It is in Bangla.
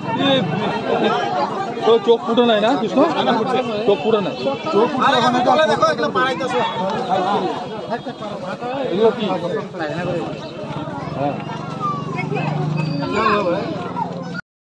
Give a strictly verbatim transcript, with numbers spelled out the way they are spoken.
তো চোখ ফুটে নাই না কৃষ্ণ চোখ ফুটে নাই এগুলো কি হ্যাঁ